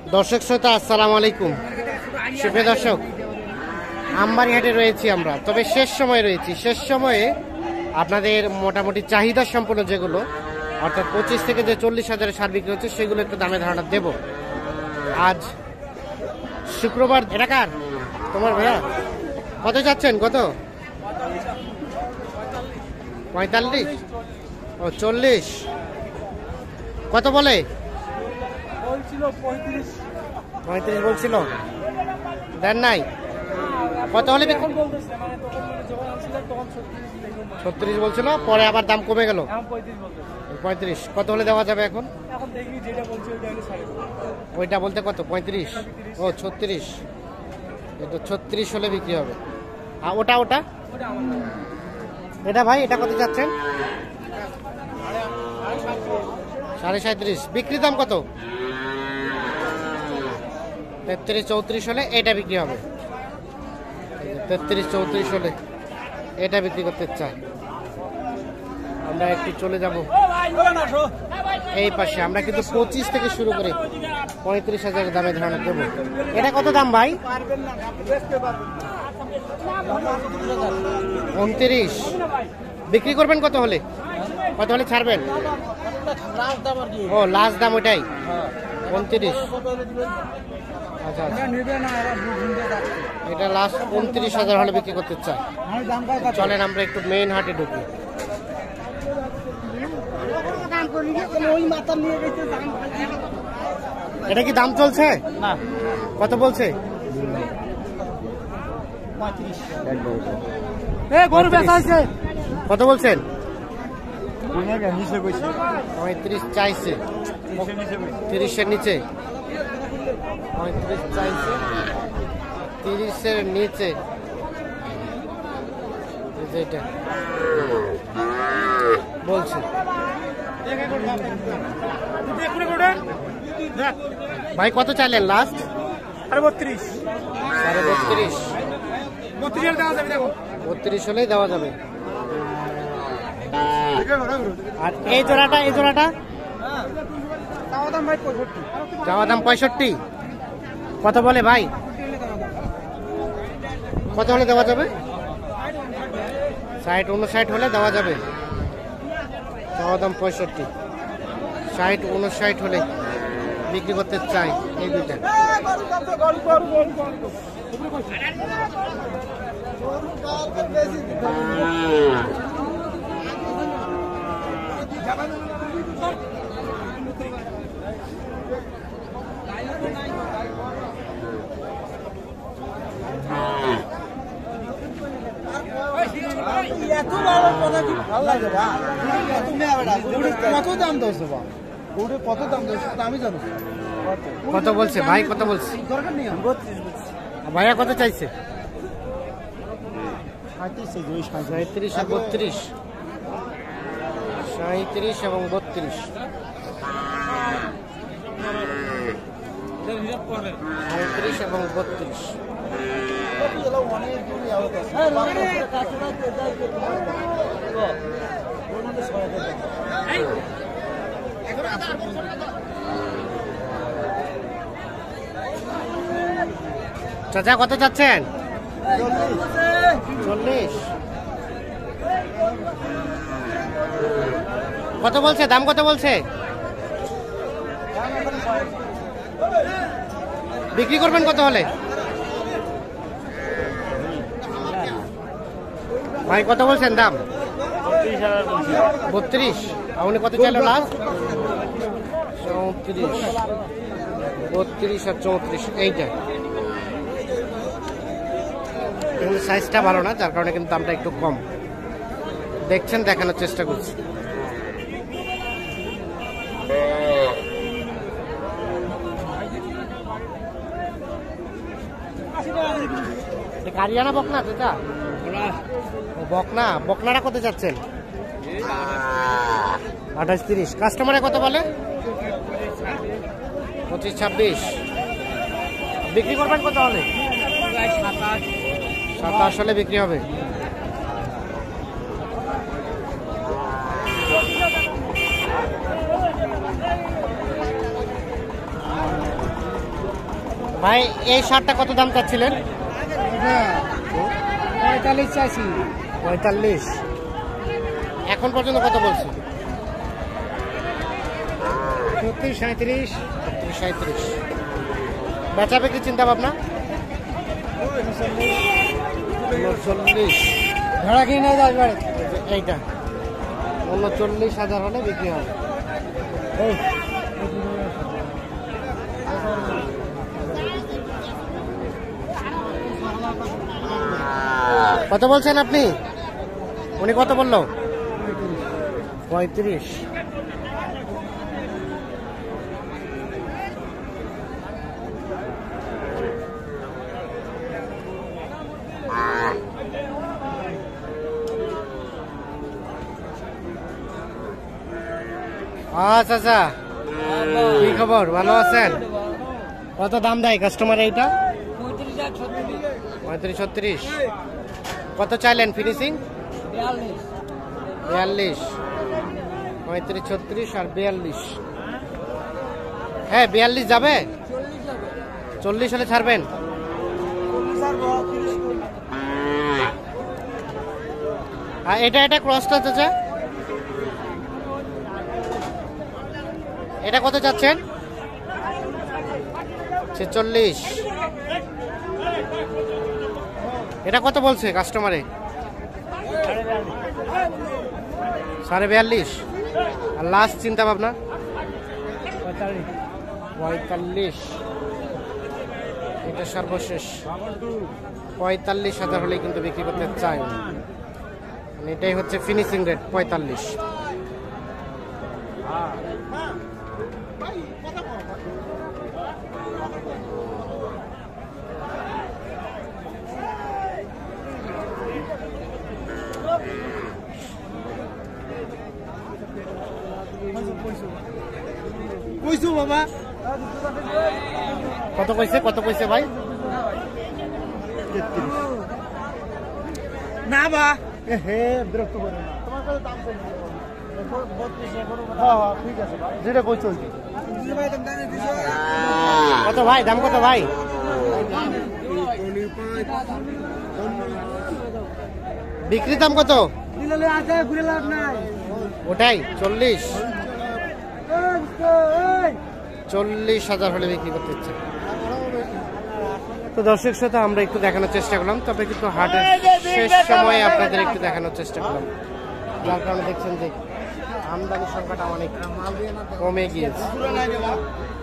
দর্শক শ্রোতা আসসালামু আলাইকুম। সুপ্রিয় দর্শক, আমবাড়িহাটে রয়েছি আমরা, তবে শেষ সময় রয়েছি। শেষ সময়ে আপনাদের মোটামুটি চাহিদা সম্পন্ন যেগুলো, অর্থাৎ 25 থেকে যে 40,000 সার বিক্রি হচ্ছে, সেগুলো একটু দামে ধারণা দেব। আজ শুক্রবার। এটা কার? তোমার ভাইয়া? কত যাচ্ছেন? কত? 45? ও 40। কত বলে? 35 বলছিল, দেন নাই? কত হলে? 36 বলছিল, পরে আবার দাম কমে গেল 35। কত হলে দেওয়া যাবে এখন? ওইটা বলতে কত? 35? ও 36। এটা 36 হলে বিক্রি হবে। আর ওটা ওটা এটা ভাই, এটা কত যাচ্ছেন? 37.5। বিক্রি দাম কত? 33-34 হলে এটা বিক্রি হবে। 33-34 হলে এটা বিক্রি করতে চাই। আমরা একটু চলে যাব এই পাশে। আমরা কিন্তু 25 থেকে শুরু করে 35,000 দামে ধারণা দেবো। এটা কত দাম ভাই? 29। বিক্রি করবেন কত হলে? কত হলে ছাড়বেন? ও লাস্ট দাম ওটাই 29। আচ্ছা আচ্ছা, এটা লাস্ট 29,000 হলে বিক্রি করতে চাই। চলেন আমরা একটু মেইন হাটে ঢুকি। এটা কি দাম চলছে? না। কত বলছে? কত বলছেন? 35 চাইছে। 30-এর নিচে? 35 চাইছে, 30-এর নিচে। এটা বলছে ভাই। কত চাইলেন লাস্ট? 32। 32? 32 হলেই দেওয়া যাবে। আর এই জোড়াটা? এই জোড়াটা চাওয়া দাম 65। কত বলে ভাই? কত হলে দেওয়া যাবে? 60-59 হলে দেওয়া যাবে। চাওয়া দাম 65। 60-59 হলে বিক্রি করতে চাই এই দুইটা। কত বলছে ভাই? কত বলছে ভাইয়া? কত চাইছে? 37 আর 32। 37 এবং 32। 37 এবং 32। চাচা কত চাচ্ছেন? 40। কত বলছে? দাম কত বলছে? বিক্রি করবেন কত হলে ভাই? কত বলছেন দাম? 32। আর উনি কত চাইল লাস্ট? 34। 32 আর 34 এইটা। সাইজটা ভালো না, যার কারণে কিন্তু দামটা একটু কম। দেখছেন, দেখানোর চেষ্টা করছি। কারিয়ানা বকনা চাচা? বকনা। বকনাটা কত যাচ্ছেন? 28-30। কাস্টমারে কত বলে? 25-26। বিক্রি করবেন কত হলে? 27 হলে বিক্রি হবে। ভাই এই শার্টটা কত দাম চাচ্ছিলেন? 45 চাইছি। 45। এখন পর্যন্ত কত বলছে? 37, 37। 37। বেচা বিক্রি চিন্তা ভাবনা? 39। ভাড়া কিনে যাস বাড়ি। এইটা 39,000 হলে বিক্রি হবে। কত বলছেন আপনি? উনি কত বললো? 35। আচ্ছা আচ্ছা, কি খবর, ভালো আছেন? কত দাম দেয় কাস্টমার এইটা? 35, 36। কত চাইলেন ফিনিশিং? 42। 35, 36 আর 42। হ্যাঁ 42 যাবে। 40 হলে ছাড়বেন? আর এটা ক্রসটা চাচা, এটা কত চাচ্ছেন? 46। এটা কত বলছে কাস্টমারে? 42.5। আর লাস্ট চিন্তা ভাবনা? 45। এটা সর্বশেষ 45,000 হলেই কিন্তু বিক্রি করতে চাই। এটাই হচ্ছে ফিনিশিং রেট 45। কইছো বাবা? কত কইছে ভাই? না বা হে বিরক্ত করে না, তোমার কাছে দাম চাই না। 32 এখনো। হ্যাঁ ঠিক আছে ভাই, যেটা কইছো ওইটা। কত ভাই, দাম কত ভাই? বিক্রি দাম কত? দিলে আছে ঘুরে লাভ নাই। ওটাই 40। 40,000 হলে বিক্রি করতে ইচ্ছে। তো দর্শক সাথে আমরা একটু দেখানোর চেষ্টা করলাম, তবে কিন্তু হাটের শেষ সময়ে আপনাদের একটু দেখানোর চেষ্টা করলাম, যার কারণে দেখছেন যে আমদানির সংখ্যাটা অনেক কমে গিয়েছে।